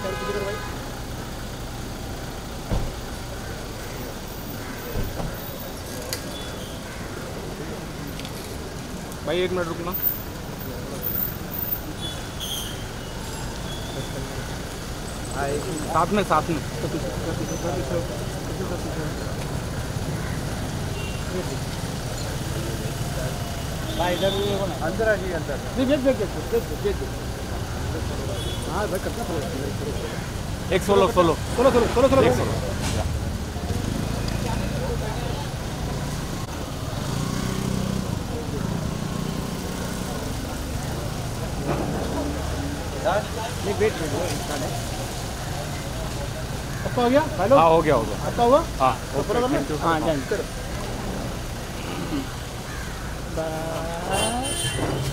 भाई 1 मिनट रुकना। साथ में भाई इधर अंदर आ जाइए अंदर। नहीं भेज हाँ भाई कितना 16 नहीं वेट आपका हो गया? हेलो हाँ हो गया आपका हुआ? हाँ हाँ जान